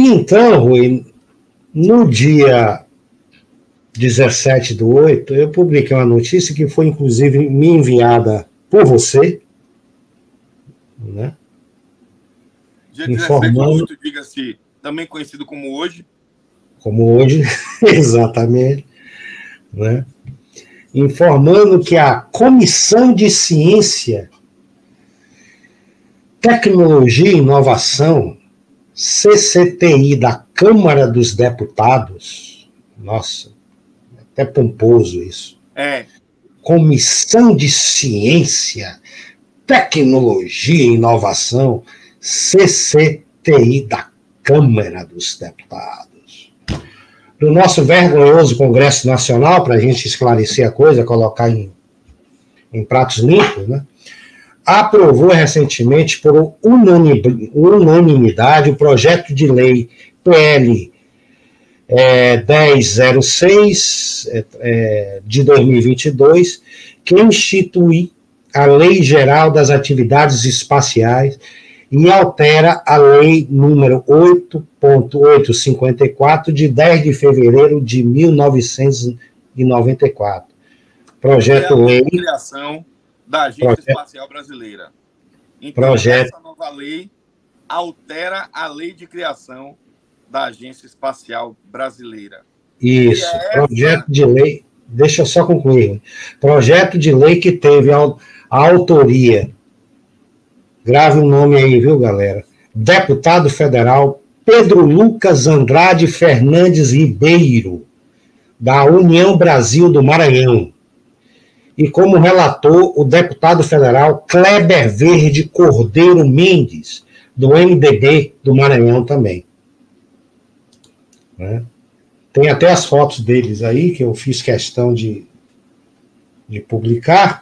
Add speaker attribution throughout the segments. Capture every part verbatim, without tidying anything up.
Speaker 1: então, Rui, no dia dezessete do oito, eu publiquei uma notícia que foi, inclusive, me enviada por você, né?
Speaker 2: Dia dezessete do oito, diga-se, também conhecido como hoje.
Speaker 1: Como hoje, exatamente, né? Informando que a Comissão de Ciência, Tecnologia e Inovação, C C T I, da Câmara dos Deputados, nossa, até pomposo isso.
Speaker 2: É.
Speaker 1: Comissão de Ciência, Tecnologia e Inovação, C C T I, da Câmara dos Deputados. Do nosso vergonhoso Congresso Nacional, para a gente esclarecer a coisa, colocar em, em pratos limpos, né? Aprovou recentemente por unanimidade o projeto de lei P L é, dez zero seis é, é, de dois mil e vinte e dois, que institui a Lei Geral das Atividades Espaciais e altera a Lei número oito ponto oitocentos e cinquenta e quatro, de dez de fevereiro de mil novecentos e noventa e quatro. Projeto-lei...
Speaker 2: de criação da Agência Projeto, Espacial Brasileira. Então,
Speaker 1: projeto,
Speaker 2: essa nova lei altera a Lei de Criação da Agência Espacial Brasileira.
Speaker 1: Isso, é projeto essa... de lei... Deixa eu só concluir. Projeto de lei que teve a, a autoria... Grave o nome aí, viu, galera? Deputado federal Pedro Lucas Andrade Fernandes Ribeiro, da União Brasil do Maranhão. E como relator, o deputado federal Kleber Verde Cordeiro Mendes, do M D B do Maranhão também. Né? Tem até as fotos deles aí, que eu fiz questão de, de publicar,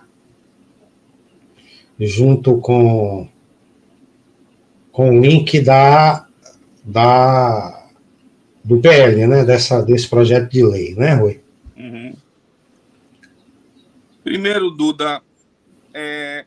Speaker 1: junto com... com o link da, da, do P L, né, dessa, desse projeto de lei, né, Rui?
Speaker 2: Uhum. Primeiro, Duda, é...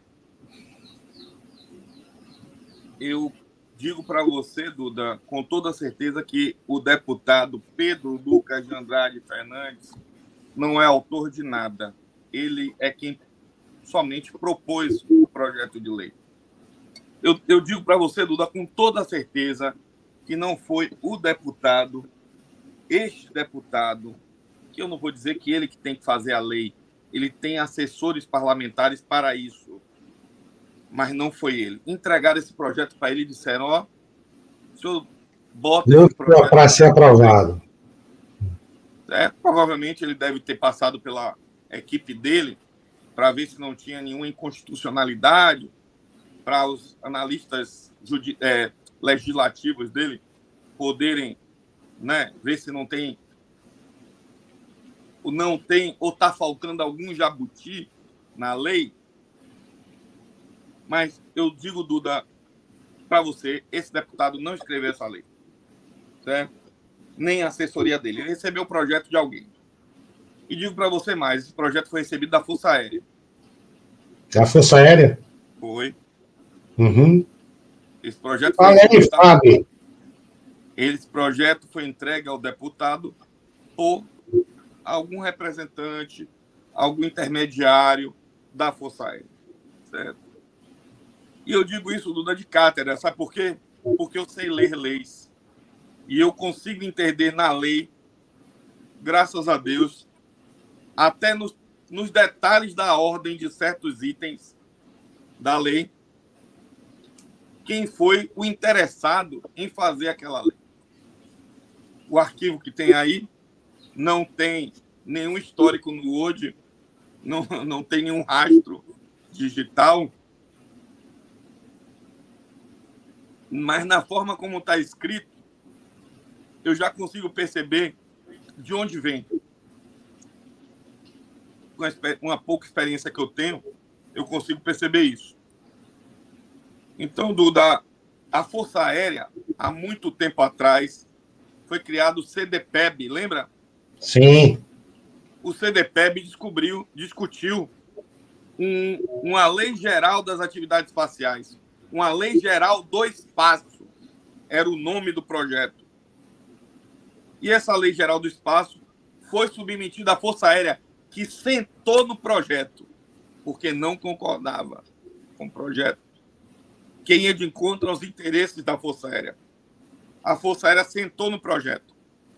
Speaker 2: eu digo para você, Duda, com toda certeza que o deputado Pedro Lucas de Andrade Fernandes não é autor de nada. Ele é quem somente propôs o projeto de lei. Eu, eu digo para você, Duda, com toda certeza que não foi o deputado, este deputado, que eu não vou dizer que ele que tem que fazer a lei, ele tem assessores parlamentares para isso, mas não foi ele. Entregaram esse projeto para ele e disseram, ó, o senhor bota esse projeto
Speaker 1: para ser aprovado.
Speaker 2: É, provavelmente ele deve ter passado pela equipe dele para ver se não tinha nenhuma inconstitucionalidade, para os analistas é, legislativos dele poderem, né, ver se não tem, ou não tem, ou está faltando algum jabuti na lei. Mas eu digo, Duda, para você, esse deputado não escreveu essa lei, certo? Nem a assessoria dele. Ele recebeu o projeto de alguém. E digo para você mais, esse projeto foi recebido da Força Aérea.
Speaker 1: Da Força Aérea?
Speaker 2: Foi.
Speaker 1: Uhum.
Speaker 2: Esse projeto foi
Speaker 1: aí, Fábio.
Speaker 2: Esse projeto foi entregue ao deputado por algum representante, algum intermediário da Força Aérea. Certo? E eu digo isso, Duda, de cátedra. Sabe por quê? Porque eu sei ler leis. E eu consigo entender na lei, graças a Deus, até nos, nos detalhes da ordem de certos itens da lei, quem foi o interessado em fazer aquela lei. O arquivo que tem aí não tem nenhum histórico no Word, não, não tem nenhum rastro digital, mas na forma como está escrito, eu já consigo perceber de onde vem. Com uma pouca experiência que eu tenho, eu consigo perceber isso. Então, Duda, a Força Aérea, há muito tempo atrás, foi criado o C D P E B, lembra?
Speaker 1: Sim.
Speaker 2: O C D P E B descobriu, discutiu um, uma lei geral das atividades espaciais, uma lei geral do espaço, era o nome do projeto. E essa Lei Geral do Espaço foi submetida à Força Aérea, que sentou no projeto, porque não concordava com o projeto, que ia de encontro aos interesses da Força Aérea. A Força Aérea sentou no projeto.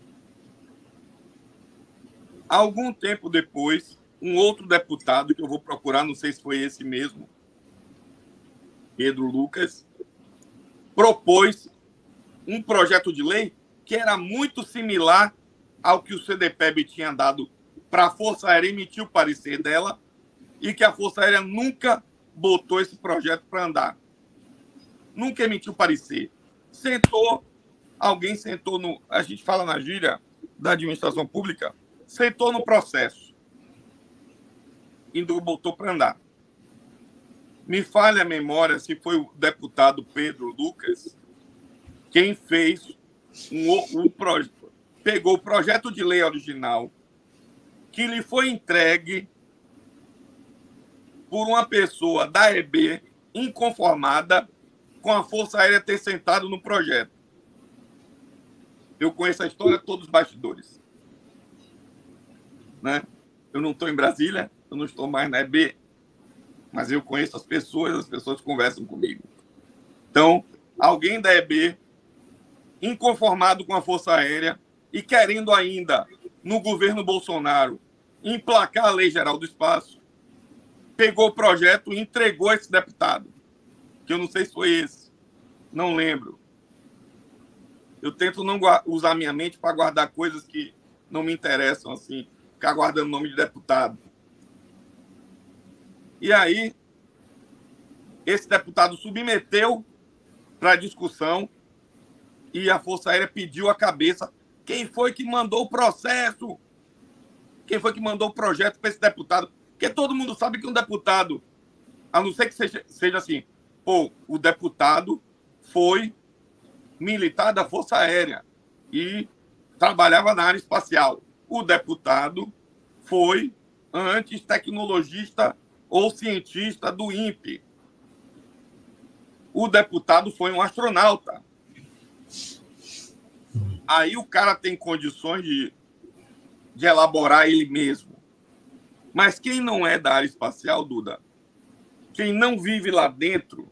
Speaker 2: Algum tempo depois, um outro deputado, que eu vou procurar, não sei se foi esse mesmo, Pedro Lucas, propôs um projeto de lei que era muito similar ao que o C D P E B tinha dado para a Força Aérea emitir o parecer dela, e que a Força Aérea nunca botou esse projeto para andar. Nunca emitiu parecer. Sentou, alguém sentou no... A gente fala na gíria da administração pública, sentou no processo e não botou para andar. Me falha a memória se foi o deputado Pedro Lucas quem fez um, um projeto, pegou o projeto de lei original que lhe foi entregue por uma pessoa da E B inconformada com a Força Aérea ter sentado no projeto. Eu conheço a história, todos os bastidores. Né? Eu não estou em Brasília, eu não estou mais na E B, mas eu conheço as pessoas, as pessoas conversam comigo. Então, alguém da E B, inconformado com a Força Aérea e querendo ainda, no governo Bolsonaro, emplacar a Lei Geral do Espaço, pegou o projeto e entregou a esse deputado, que eu não sei se foi esse, não lembro. Eu tento não usar minha mente para guardar coisas que não me interessam, assim, ficar guardando o nome de deputado. E aí, esse deputado submeteu para discussão e a Força Aérea pediu a cabeça. Quem foi que mandou o processo? Quem foi que mandou o projeto para esse deputado? Porque todo mundo sabe que um deputado, a não ser que seja, seja assim, pô, o deputado foi militar da Força Aérea e trabalhava na área espacial. O deputado foi antes tecnologista ou cientista do I N P E. O deputado foi um astronauta. Aí o cara tem condições de, de elaborar ele mesmo. Mas quem não é da área espacial, Duda, quem não vive lá dentro,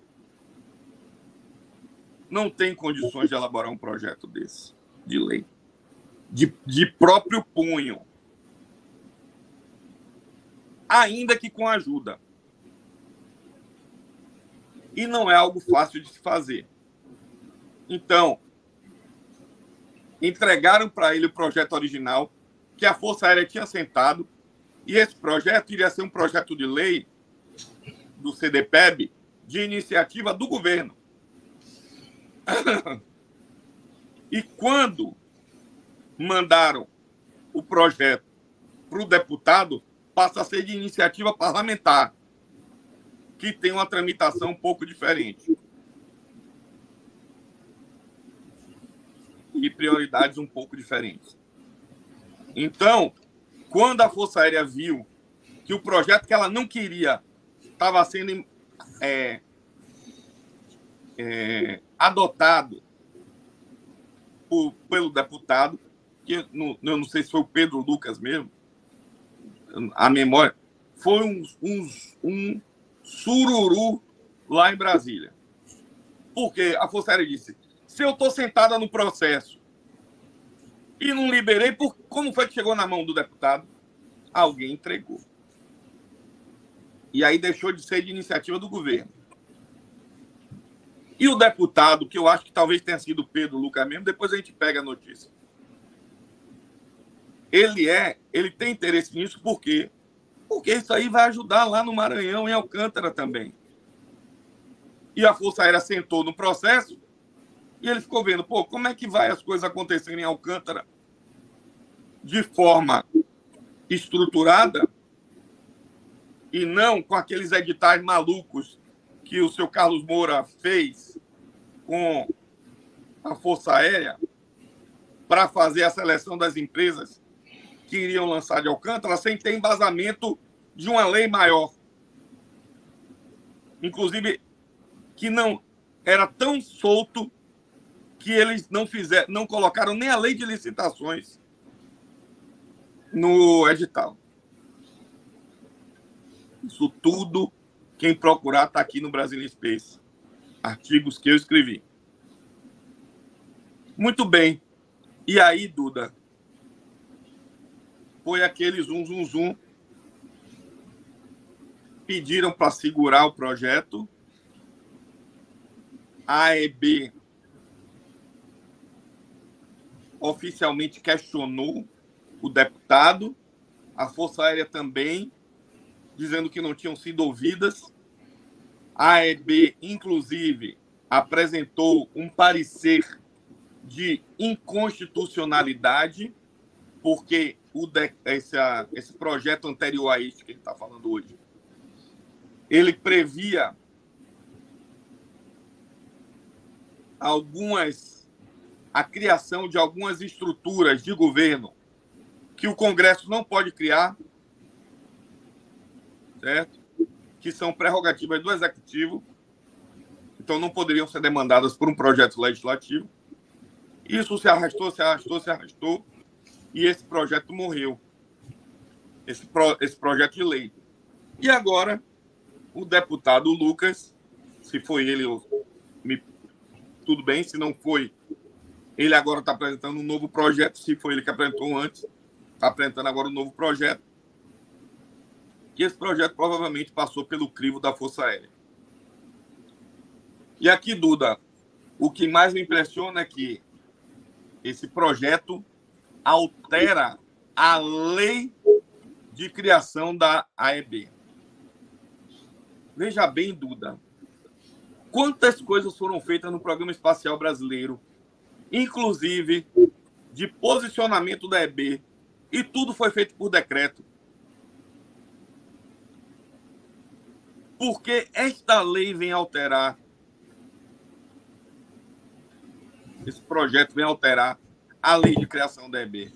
Speaker 2: não tem condições de elaborar um projeto desse, de lei, de, de próprio punho. Ainda que com ajuda. E não é algo fácil de se fazer. Então, entregaram para ele o projeto original que a Força Aérea tinha sentado, e esse projeto iria ser um projeto de lei do C D P E B de iniciativa do governo. E quando mandaram o projeto para o deputado, passa a ser de iniciativa parlamentar, que tem uma tramitação um pouco diferente. E prioridades um pouco diferentes. Então, quando a Força Aérea viu que o projeto que ela não queria estava sendo é, é, adotado por, pelo deputado, que não, eu não sei se foi o Pedro Lucas mesmo, a memória, foi um, um, um sururu lá em Brasília. Porque a Força Aérea disse, se eu estou sentada no processo e não liberei, por, como foi que chegou na mão do deputado? Alguém entregou. E aí deixou de ser de iniciativa do governo. E o deputado, que eu acho que talvez tenha sido Pedro Lucas mesmo, depois a gente pega a notícia. Ele é, ele tem interesse nisso por quê? Porque isso aí vai ajudar lá no Maranhão, em Alcântara também. E a Força Aérea sentou no processo e ele ficou vendo, pô, como é que vai as coisas acontecerem em Alcântara de forma estruturada e não com aqueles editais malucos que o seu Carlos Moura fez com a Força Aérea para fazer a seleção das empresas que iriam lançar de Alcântara sem ter embasamento de uma lei maior. Inclusive, que não era tão solto que eles não fizeram, não colocaram nem a lei de licitações no edital. Isso tudo, quem procurar, está aqui no Brasília Space. Artigos que eu escrevi. Muito bem. E aí, Duda, foi aquele zum, zum, zum. Pediram para segurar o projeto. A A E B oficialmente questionou o deputado, a Força Aérea também, dizendo que não tinham sido ouvidas. A A E B, inclusive, apresentou um parecer de inconstitucionalidade, porque o de, esse, esse projeto anterior a este que ele está falando hoje, ele previa algumas a criação de algumas estruturas de governo que o Congresso não pode criar, certo? Que são prerrogativas do Executivo, então não poderiam ser demandadas por um projeto legislativo. Isso se arrastou, se arrastou, se arrastou, e esse projeto morreu, esse, pro, esse projeto de lei. E agora, o deputado Lucas, se foi ele, me, tudo bem, se não foi, ele agora está apresentando um novo projeto, se foi ele que apresentou antes, está apresentando agora um novo projeto, que esse projeto provavelmente passou pelo crivo da Força Aérea. E aqui, Duda, o que mais me impressiona é que esse projeto altera a lei de criação da A E B. Veja bem, Duda, quantas coisas foram feitas no Programa Espacial Brasileiro, inclusive de posicionamento da A E B, e tudo foi feito por decreto. Porque esta lei vem alterar, esse projeto vem alterar a lei de criação da A E B.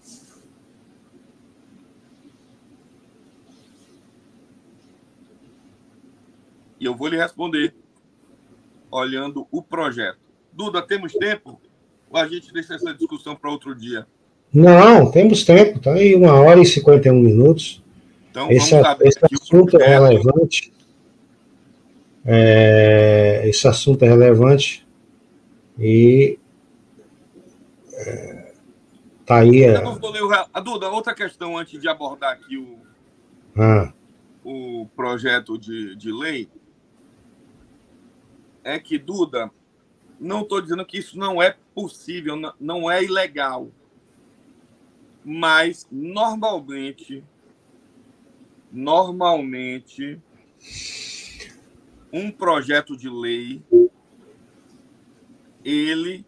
Speaker 2: E eu vou lhe responder olhando o projeto. Duda, temos tempo? Ou a gente deixa essa discussão para outro dia?
Speaker 1: Não, temos tempo. Está aí uma hora e cinquenta e um minutos.
Speaker 2: Então,
Speaker 1: esse,
Speaker 2: vamos saber
Speaker 1: esse assunto é relevante. É, esse assunto é relevante. E é, tá aí. A...
Speaker 2: Eu vou ler o... a Duda, outra questão antes de abordar aqui o,
Speaker 1: ah.
Speaker 2: o projeto de, de lei é que, Duda, não estou dizendo que isso não é possível, não, não é ilegal, mas normalmente, normalmente, um projeto de lei, ele,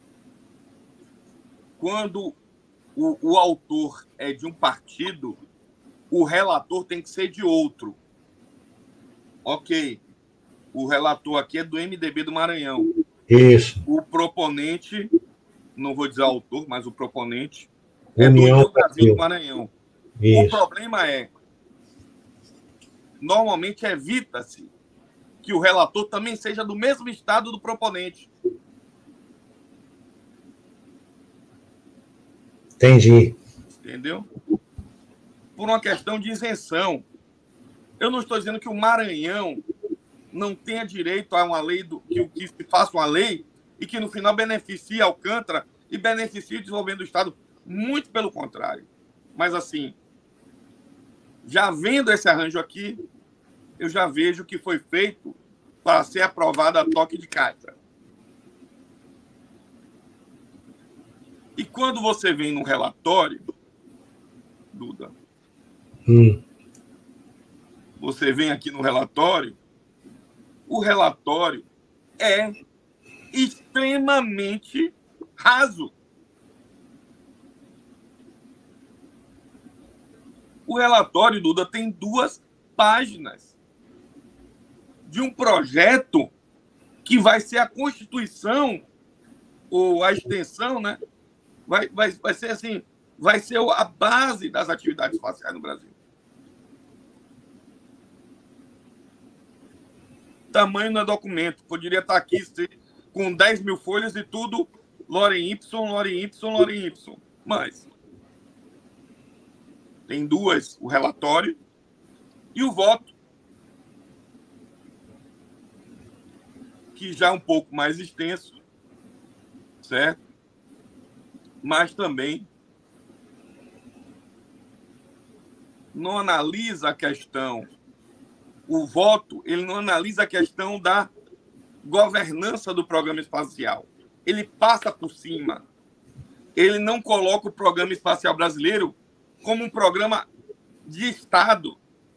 Speaker 2: quando o, o autor é de um partido, o relator tem que ser de outro. Ok. O relator aqui é do M D B do Maranhão.
Speaker 1: Isso.
Speaker 2: O proponente, não vou dizer autor, mas o proponente é
Speaker 1: União
Speaker 2: do Rio Brasil do Maranhão.
Speaker 1: Isso.
Speaker 2: O problema é, normalmente evita-se que o relator também seja do mesmo estado do proponente.
Speaker 1: Entendi.
Speaker 2: Entendeu? Por uma questão de isenção. Eu não estou dizendo que o Maranhão não tenha direito a uma lei, do, que, que se faça uma lei e que no final beneficie Alcântara e beneficie o desenvolvimento do Estado. Muito pelo contrário. Mas assim, já vendo esse arranjo aqui, eu já vejo que foi feito para ser aprovado a toque de caixa. E quando você vem no relatório, Duda,
Speaker 1: hum.
Speaker 2: você vem aqui no relatório, o relatório é extremamente raso. O relatório, Duda, tem duas páginas de um projeto que vai ser a Constituição, ou a extensão, né? Vai, vai, vai ser assim, vai ser a base das atividades espaciais no Brasil. Tamanho não é documento. Poderia estar aqui com dez mil folhas e tudo, Lorem Y, Lorem Y, Lorem Y. Mas tem duas, o relatório e o voto, que já é um pouco mais extenso, certo? Mas também não analisa a questão, o voto, ele não analisa a questão da governança do programa espacial. Ele passa por cima. Ele não coloca o programa espacial brasileiro como um programa de Estado.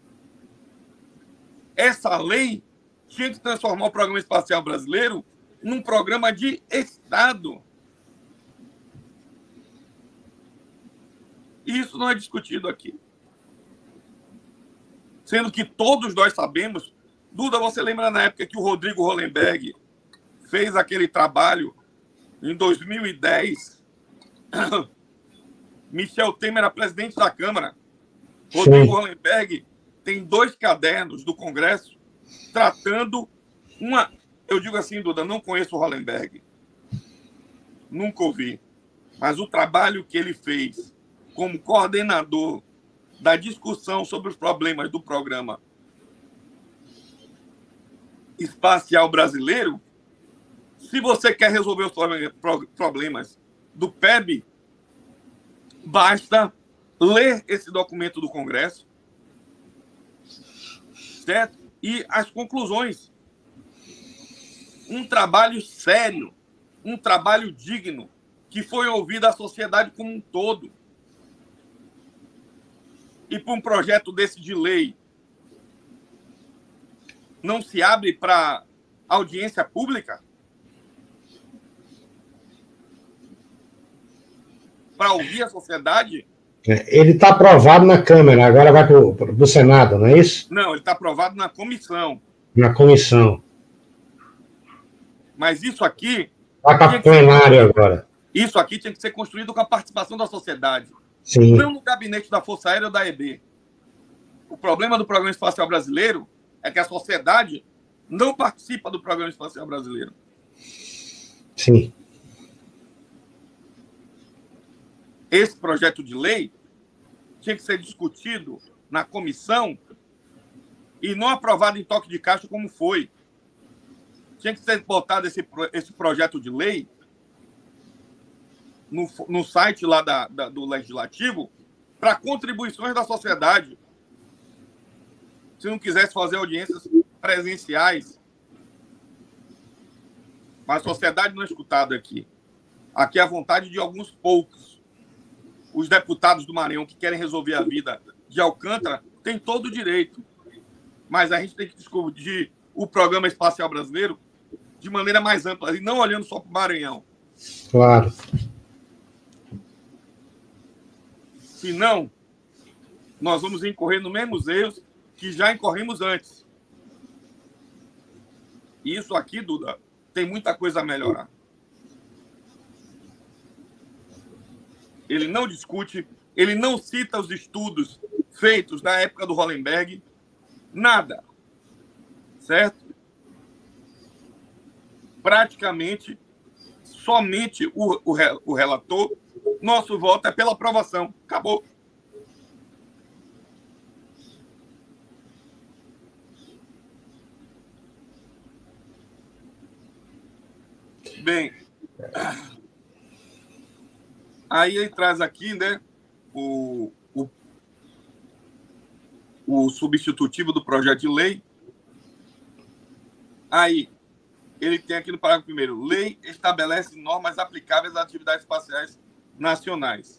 Speaker 2: Essa lei tinha que transformar o programa espacial brasileiro num programa de Estado. E isso não é discutido aqui. Sendo que todos nós sabemos, Duda, você lembra na época que o Rodrigo Hollenberg fez aquele trabalho em dois mil e dez? Michel Temer era presidente da Câmara. Rodrigo Hollenberg tem dois cadernos do Congresso tratando uma... Eu digo assim, Duda, não conheço o Hollenberg. Nunca ouvi. Mas o trabalho que ele fez como coordenador da discussão sobre os problemas do programa espacial brasileiro, se você quer resolver os problemas do P E B, basta ler esse documento do Congresso, certo? E as conclusões. Um trabalho sério, um trabalho digno, que foi ouvido a sociedade como um todo. E para um projeto desse de lei não se abre para audiência pública? Para ouvir a sociedade?
Speaker 1: Ele está aprovado na Câmara, agora vai para o Senado, não é isso?
Speaker 2: Não, ele está aprovado na comissão.
Speaker 1: Na comissão.
Speaker 2: Mas isso aqui...
Speaker 1: Vai para plenário agora.
Speaker 2: Isso aqui tinha que ser construído com a participação da sociedade.
Speaker 1: Sim.
Speaker 2: Não no gabinete da Força Aérea ou da E B. O problema do Programa Espacial Brasileiro é que a sociedade não participa do Programa Espacial Brasileiro.
Speaker 1: Sim.
Speaker 2: Esse projeto de lei tinha que ser discutido na comissão e não aprovado em toque de caixa como foi. Tinha que ser botado esse, esse projeto de lei no, no site lá da, da, do Legislativo para contribuições da sociedade. Se não quisesse fazer audiências presenciais. Mas a sociedade não é escutada aqui. Aqui é a vontade de alguns poucos. Os deputados do Maranhão que querem resolver a vida de Alcântara têm todo o direito. Mas a gente tem que discutir o Programa Espacial Brasileiro de maneira mais ampla, e não olhando só para o Maranhão.
Speaker 1: Claro.
Speaker 2: Senão, nós vamos incorrer nos mesmos erros que já incorremos antes. E isso aqui, Duda, tem muita coisa a melhorar. Ele não discute, ele não cita os estudos feitos na época do Hollenberg, nada. Certo? Praticamente, somente o, o, o relator, nosso voto é pela aprovação. Acabou. Bem, aí ele traz aqui, né, o, o, o substitutivo do projeto de lei. Aí, ele tem aqui no parágrafo primeiro, lei estabelece normas aplicáveis às atividades espaciais nacionais.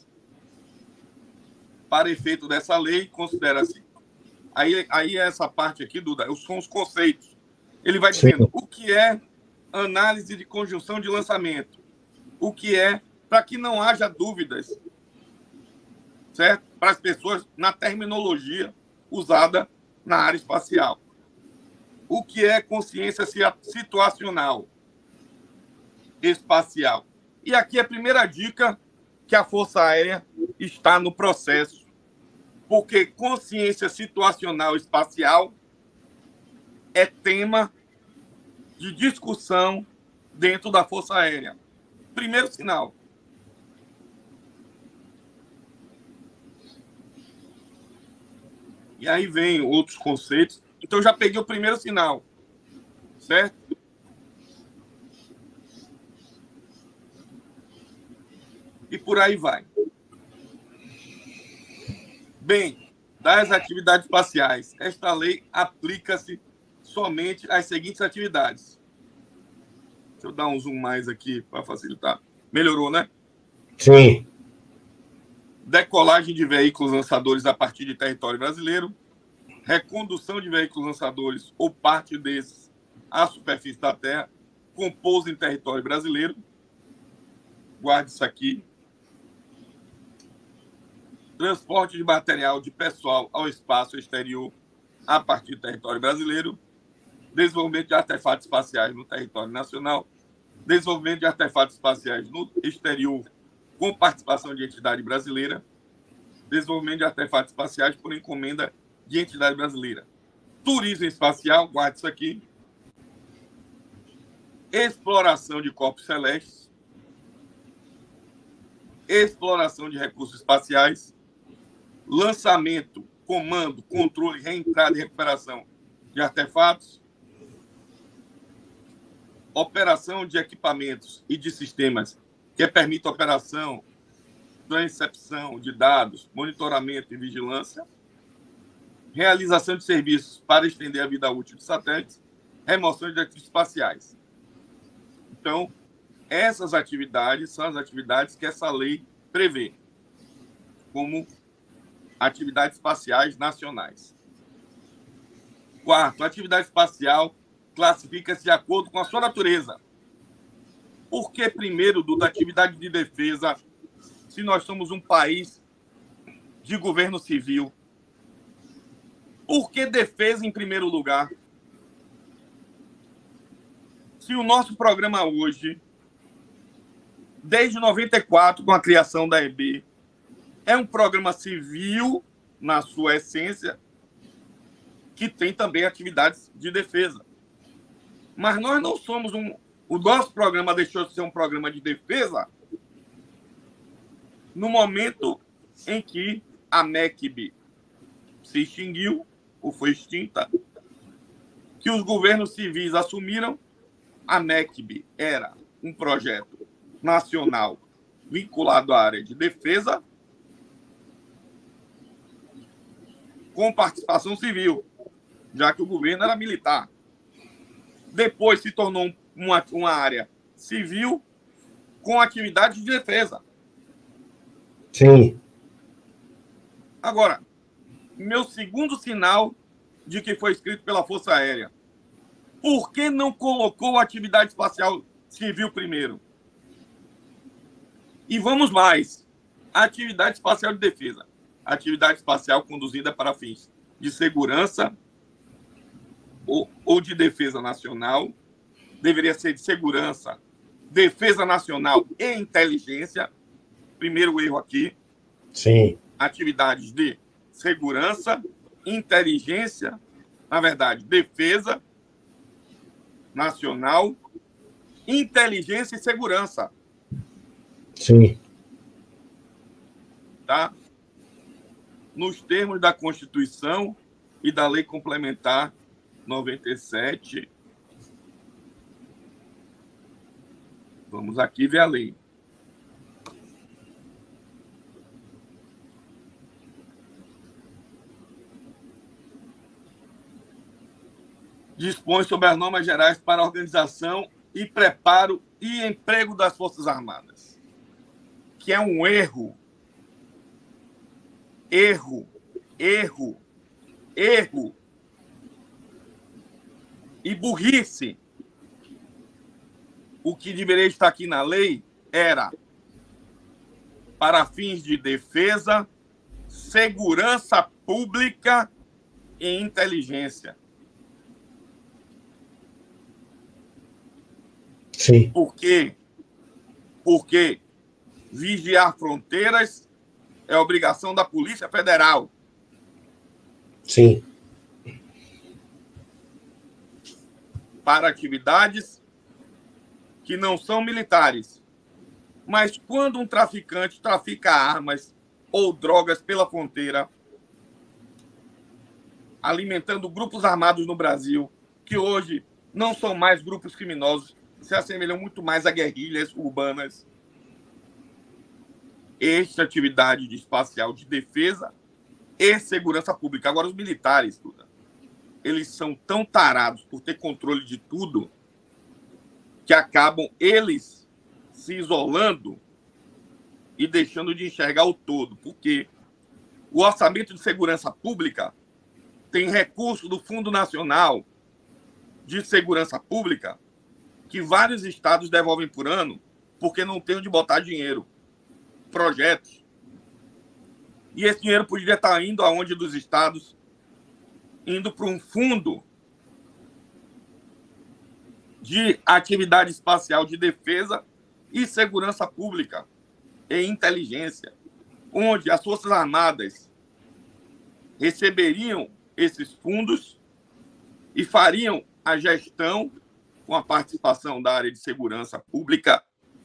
Speaker 2: Para efeito dessa lei, considera-se... Aí, aí essa parte aqui, Duda, são os conceitos. Ele vai dizendo Sim. o que é análise de conjunção de lançamento, o que é, para que não haja dúvidas, certo? Para as pessoas, na terminologia usada na área espacial. O que é consciência situacional espacial? E aqui é a primeira dica que a Força Aérea está no processo. Porque consciência situacional espacial é tema de discussão dentro da Força Aérea. Primeiro sinal. E aí vem outros conceitos. Então, eu já peguei o primeiro sinal. Certo? E por aí vai. Bem, das atividades espaciais, esta lei aplica-se somente às seguintes atividades. Deixa eu dar um zoom mais aqui para facilitar. Melhorou, né?
Speaker 1: Sim.
Speaker 2: Decolagem de veículos lançadores a partir de território brasileiro, recondução de veículos lançadores ou parte desses à superfície da Terra, com pouso em território brasileiro. Guarde isso aqui. Transporte de material de pessoal ao espaço exterior a partir do território brasileiro, desenvolvimento de artefatos espaciais no território nacional, desenvolvimento de artefatos espaciais no exterior com participação de entidade brasileira, desenvolvimento de artefatos espaciais por encomenda de entidade brasileira, turismo espacial, guarde isso aqui, exploração de corpos celestes, exploração de recursos espaciais, lançamento, comando, controle, reentrada e recuperação de artefatos, operação de equipamentos e de sistemas que permitam operação, transcepção de dados, monitoramento e vigilância, realização de serviços para estender a vida útil de satélites, remoção de diretrizes espaciais. Então, essas atividades são as atividades que essa lei prevê como atividades espaciais nacionais. Quarto, a atividade espacial classifica-se de acordo com a sua natureza. Por que, primeiro, do da atividade de defesa, se nós somos um país de governo civil? Por que defesa em primeiro lugar? Se o nosso programa hoje, desde noventa e quatro, com a criação da E B, é um programa civil, na sua essência, que tem também atividades de defesa. Mas nós não somos um... O nosso programa deixou de ser um programa de defesa no momento em que a M E C B se extinguiu, ou foi extinta, que os governos civis assumiram. A M E C B era um projeto nacional vinculado à área de defesa, com participação civil, já que o governo era militar. Depois se tornou uma, uma área civil com atividade de defesa.
Speaker 1: Sim.
Speaker 2: Agora, meu segundo sinal de que foi escrito pela Força Aérea. Por que não colocou a atividade espacial civil primeiro? E vamos mais. A atividade espacial de defesa. A atividade espacial conduzida para fins de segurança ou, ou de defesa nacional. Deveria ser de segurança, defesa nacional e inteligência. Primeiro erro aqui.
Speaker 1: Sim.
Speaker 2: Atividades de segurança, inteligência, na verdade, defesa nacional, inteligência e segurança.
Speaker 1: Sim.
Speaker 2: Tá? Nos termos da Constituição e da Lei Complementar noventa e sete. Vamos aqui ver a lei. Dispõe sobre as normas gerais para a organização e preparo e emprego das Forças Armadas. Que é um erro. Erro. Erro. Erro. E burrice. O que deveria estar aqui na lei era para fins de defesa, segurança pública e inteligência.
Speaker 1: Sim.
Speaker 2: Por quê? Porque vigiar fronteiras é obrigação da Polícia Federal.
Speaker 1: Sim.
Speaker 2: Para atividades que não são militares. Mas quando um traficante trafica armas ou drogas pela fronteira, alimentando grupos armados no Brasil, que hoje não são mais grupos criminosos, se assemelham muito mais a guerrilhas urbanas. Esta atividade de espacial de defesa e segurança pública. Agora, os militares, Duda, eles são tão tarados por ter controle de tudo que acabam eles se isolando e deixando de enxergar o todo, porque o orçamento de segurança pública tem recurso do Fundo Nacional de Segurança Pública que vários estados devolvem por ano porque não tem onde botar dinheiro, projetos. E esse dinheiro poderia estar indo aonde dos estados? Indo para um fundo de atividade espacial de defesa e segurança pública e inteligência, onde as Forças Armadas receberiam esses fundos e fariam a gestão com a participação da área de segurança pública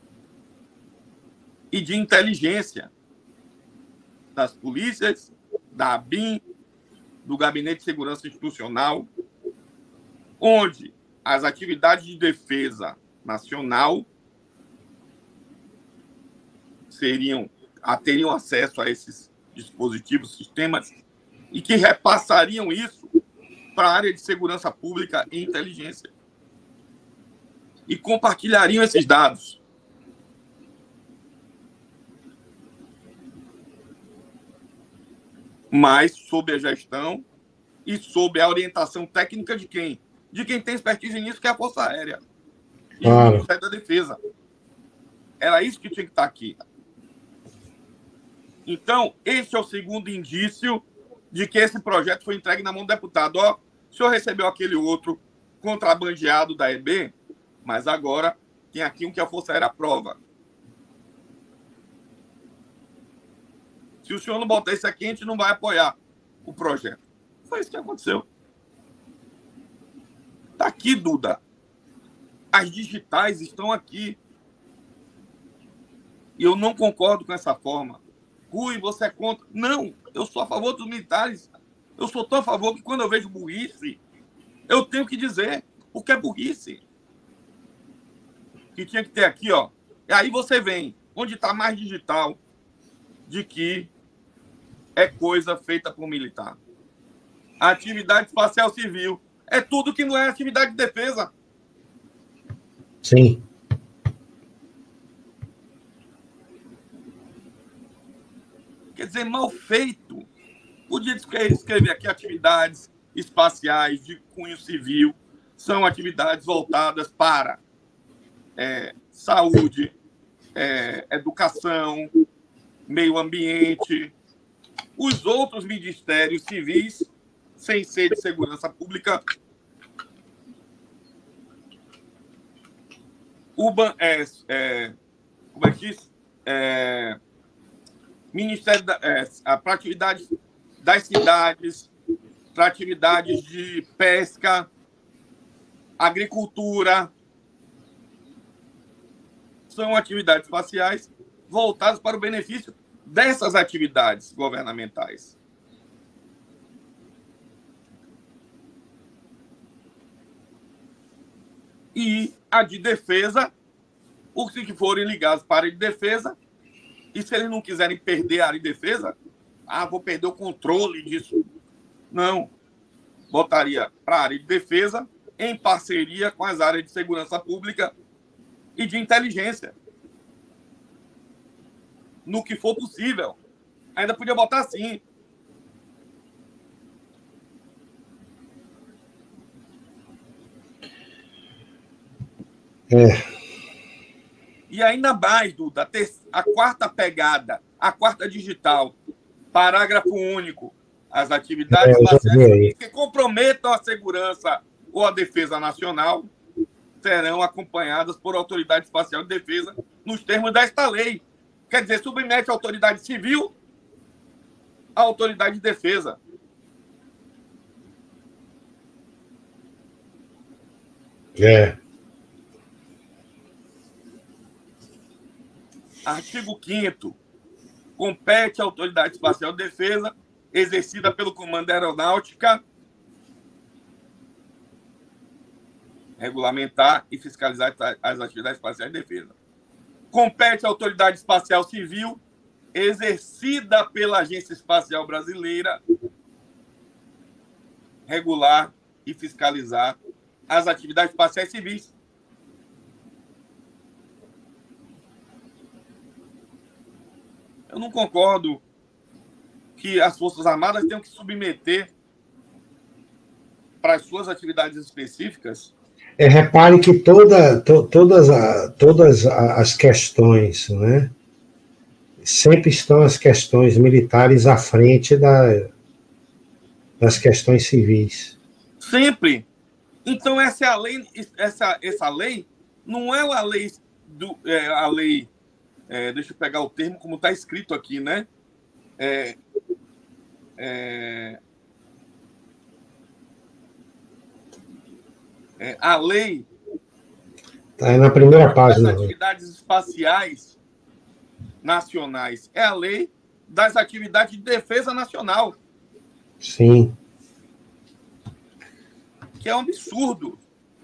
Speaker 2: e de inteligência das polícias, da ABIN, do Gabinete de Segurança Institucional, onde as atividades de defesa nacional seriam, teriam acesso a esses dispositivos, sistemas, e que repassariam isso para a área de segurança pública e inteligência. E compartilhariam esses dados. Mas sob a gestão e sob a orientação técnica de quem? De quem tem expertise nisso, que é a Força Aérea. E claro. O Ministério da Defesa. Era isso que tinha que estar aqui. Então, esse é o segundo indício de que esse projeto foi entregue na mão do deputado. Ó, o senhor recebeu aquele outro contrabandeado da E B, mas agora tem aqui um que a Força Aérea aprova. Se o senhor não botar esse aqui, a gente não vai apoiar o projeto. Foi isso que aconteceu. Está aqui, Duda. As digitais estão aqui. E eu não concordo com essa forma. Rui, você é contra? Não, eu sou a favor dos militares. Eu sou tão a favor que quando eu vejo burrice, eu tenho que dizer, porque é burrice. Que tinha que ter aqui, ó. E aí você vem, onde está mais digital, de que é coisa feita por militar. A atividade espacial civil é tudo que não é atividade de defesa.
Speaker 1: Sim.
Speaker 2: Quer dizer, mal feito. Podia escrever aqui atividades espaciais de cunho civil, são atividades voltadas para é, saúde, é, educação, meio ambiente. Os outros ministérios civis, sem ser de segurança pública, Urban, é, é, como é que diz? É, Ministério da, é, para atividades das cidades, para atividades de pesca, agricultura, são atividades espaciais voltadas para o benefício dessas atividades governamentais. E a de defesa, os que forem ligados para a área de defesa, e se eles não quiserem perder a área de defesa, ah, vou perder o controle disso. Não. Botaria para a área de defesa em parceria com as áreas de segurança pública e de inteligência. No que for possível. Ainda podia botar assim.
Speaker 1: É.
Speaker 2: E ainda mais, Duda, a quarta pegada, a quarta digital, parágrafo único, as atividades espaciais que comprometam a segurança ou a defesa nacional serão acompanhadas por autoridade espacial de defesa nos termos desta lei. Quer dizer, submete a autoridade civil à autoridade de defesa.
Speaker 1: É.
Speaker 2: Artigo quinto. Compete à Autoridade Espacial de Defesa, exercida pelo Comando da Aeronáutica, regulamentar e fiscalizar as atividades espaciais de defesa. Compete à Autoridade Espacial Civil, exercida pela Agência Espacial Brasileira, regular e fiscalizar as atividades espaciais civis. Eu não concordo que as Forças Armadas tenham que submeter para as suas atividades específicas.
Speaker 1: É, repare que toda, to, todas, a, todas as questões, né, sempre estão as questões militares à frente da, das questões civis.
Speaker 2: Sempre. Então, essa é a lei, essa, essa lei não é a lei, do, é, a lei é, deixa eu pegar o termo como está escrito aqui, né? É, é, é, a lei...
Speaker 1: Está aí na primeira página.
Speaker 2: Das atividades espaciais nacionais. É a lei das atividades de defesa nacional.
Speaker 1: Sim.
Speaker 2: Que é um absurdo.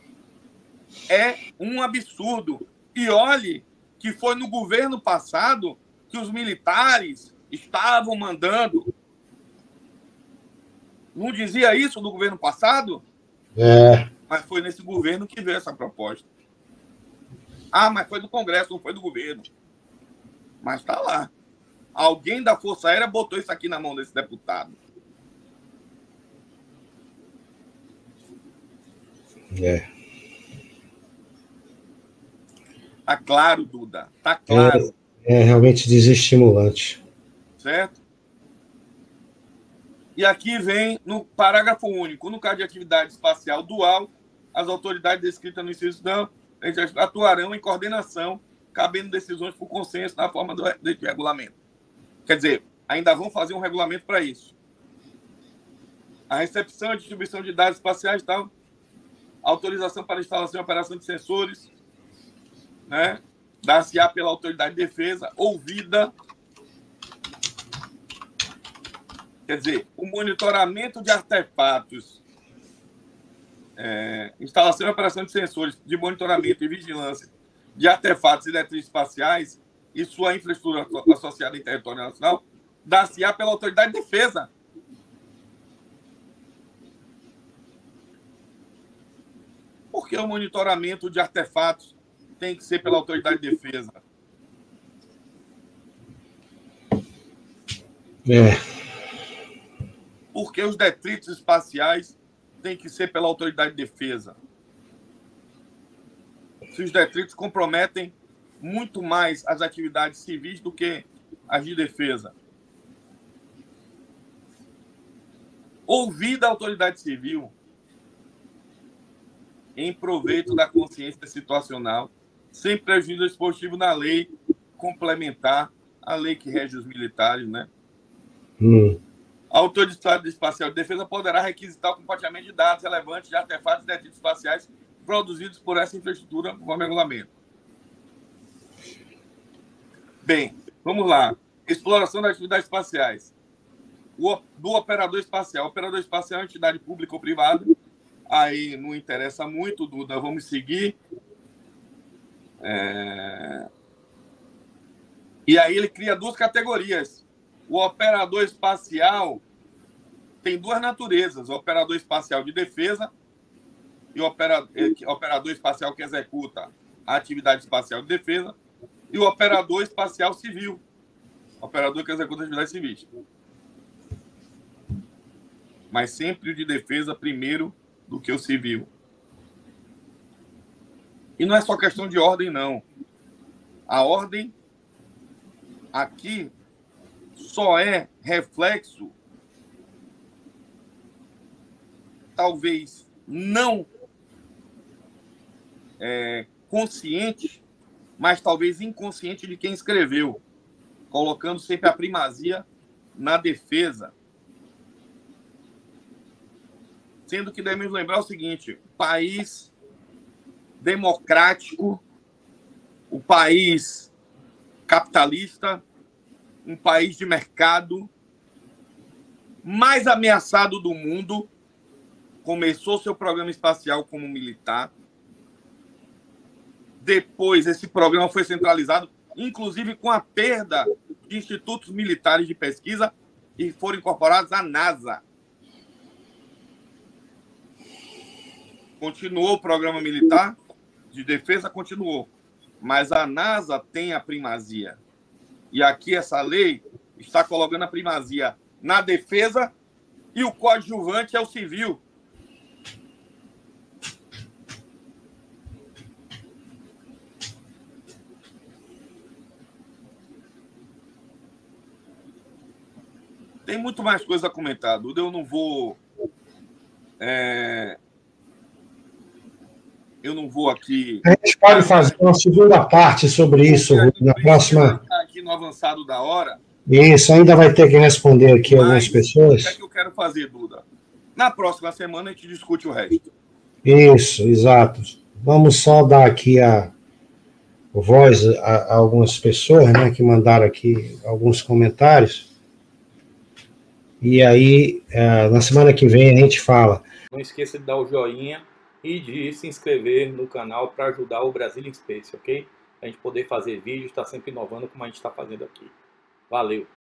Speaker 2: É um absurdo. E olhe que foi no governo passado que os militares estavam mandando. Não dizia isso no governo passado?
Speaker 1: É.
Speaker 2: Mas foi nesse governo que veio essa proposta. Ah, mas foi do Congresso, não foi do governo. Mas está lá. Alguém da Força Aérea botou isso aqui na mão desse deputado.
Speaker 1: É.
Speaker 2: Tá claro, Duda. Tá claro.
Speaker 1: É, é realmente desestimulante.
Speaker 2: Certo? E aqui vem, no parágrafo único, no caso de atividade espacial dual, as autoridades descritas no inciso não atuarão em coordenação, cabendo decisões por consenso na forma do de regulamento. Quer dizer, ainda vão fazer um regulamento para isso. A recepção e distribuição de dados espaciais, tal, autorização para instalação e operação de sensores, né? Dar-se-á pela autoridade de defesa, ouvida. Quer dizer, o monitoramento de artefatos, é, instalação e operação de sensores de monitoramento e vigilância de artefatos eletroespaciais e sua infraestrutura associada em território nacional, dar-se-á pela autoridade de defesa. Por que o monitoramento de artefatos tem que ser pela autoridade de defesa?
Speaker 1: É.
Speaker 2: Porque os detritos espaciais têm que ser pela autoridade de defesa. Se os detritos comprometem muito mais as atividades civis do que as de defesa. Ouvida a autoridade civil em proveito da consciência situacional, sem prejuízo expositivo na lei complementar, a lei que rege os militares, né?
Speaker 1: Hum.
Speaker 2: A Autoridade Espacial de Defesa poderá requisitar o compartilhamento de dados relevantes de artefatos e detritos espaciais produzidos por essa infraestrutura conforme regulamento. Bem, vamos lá. Exploração das atividades espaciais. O, do operador espacial. O operador espacial é uma entidade pública ou privada. Aí não interessa muito, Duda. Vamos seguir. É... E aí ele cria duas categorias. O operador espacial tem duas naturezas. O operador espacial de defesa e o operador, operador espacial que executa a atividade espacial de defesa e o operador espacial civil. Operador que executa atividades civis. Mas sempre o de defesa primeiro do que o civil. E não é só questão de ordem, não. A ordem aqui só é reflexo, talvez não é, consciente, mas talvez inconsciente de quem escreveu, colocando sempre a primazia na defesa. Sendo que devemos lembrar o seguinte: o país democrático, o país capitalista, um país de mercado, mais ameaçado do mundo, começou seu programa espacial como militar. Depois, esse programa foi centralizado, inclusive com a perda de institutos militares de pesquisa, e foram incorporados à NASA. Continuou o programa militar de defesa, continuou. Mas a NASA tem a primazia. E aqui essa lei está colocando a primazia na defesa e o coadjuvante é o civil. Tem muito mais coisa a comentar, Duda. Eu não vou... É... Eu não vou aqui...
Speaker 1: A gente pode fazer uma segunda parte sobre isso na próxima...
Speaker 2: Aqui no avançado da hora.
Speaker 1: Isso, ainda vai ter que responder aqui
Speaker 2: Mas,
Speaker 1: algumas pessoas.
Speaker 2: O que é que eu quero fazer, Duda? Na próxima semana a gente discute o resto.
Speaker 1: Isso, exato. Vamos só dar aqui a voz a, a algumas pessoas, né, que mandaram aqui alguns comentários. E aí, na semana que vem, a gente fala.
Speaker 3: Não esqueça de dar o joinha e de se inscrever no canal para ajudar o Brasil in Space, ok? A gente poder fazer vídeos, está sempre inovando como a gente está fazendo aqui. Valeu!